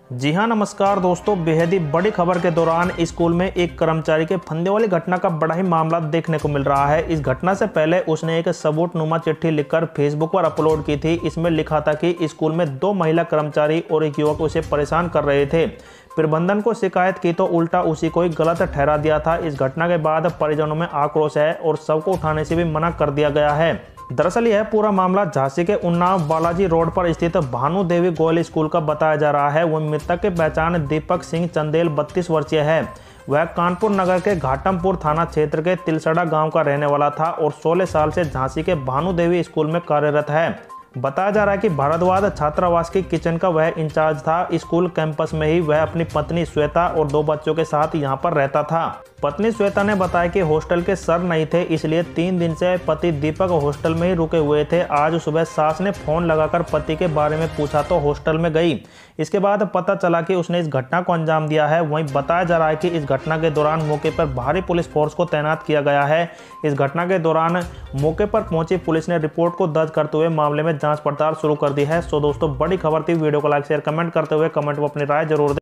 जी हाँ, नमस्कार दोस्तों। बेहद ही बड़ी खबर के दौरान स्कूल में एक कर्मचारी के फंदे वाली घटना का बड़ा ही मामला देखने को मिल रहा है। इस घटना से पहले उसने एक सबूतनुमा चिट्ठी लिखकर फेसबुक पर अपलोड की थी। इसमें लिखा था कि स्कूल में 2 महिला कर्मचारी और एक युवक उसे परेशान कर रहे थे। प्रबंधन को शिकायत की तो उल्टा उसी को ही गलत ठहरा दिया था। इस घटना के बाद परिजनों में आक्रोश है और शव को उठाने से भी मना कर दिया गया है। दरअसल यह पूरा मामला झांसी के उन्नाव बालाजी रोड पर स्थित भानु देवी गोयल स्कूल का बताया जा रहा है। वह मृतक की पहचान दीपक सिंह चंदेल 32 वर्षीय है। वह कानपुर नगर के घाटमपुर थाना क्षेत्र के तिलसड़ा गांव का रहने वाला था और 16 साल से झांसी के भानु देवी स्कूल में कार्यरत है। बताया जा रहा है कि भारद्वाज छात्रावास की किचन का वह इंचार्ज था। स्कूल कैंपस में ही वह अपनी पत्नी श्वेता और 2 बच्चों के साथ यहां पर रहता था। पत्नी श्वेता ने बताया कि हॉस्टल के सर नहीं थे, इसलिए 3 दिन से पति दीपक हॉस्टल में ही रुके हुए थे। आज सुबह सास ने फोन लगाकर पति के बारे में पूछा तो हॉस्टल में गई। इसके बाद पता चला कि उसने इस घटना को अंजाम दिया है। वहीं बताया जा रहा है कि इस घटना के दौरान मौके पर भारी पुलिस फोर्स को तैनात किया गया है। इस घटना के दौरान मौके पर पहुंची पुलिस ने रिपोर्ट को दर्ज करते हुए मामले में जांच पड़ताल शुरू कर दी है। सो दोस्तों, बड़ी खबर थी। वीडियो को लाइक शेयर कमेंट करते हुए कमेंट में अपनी राय जरूर दें।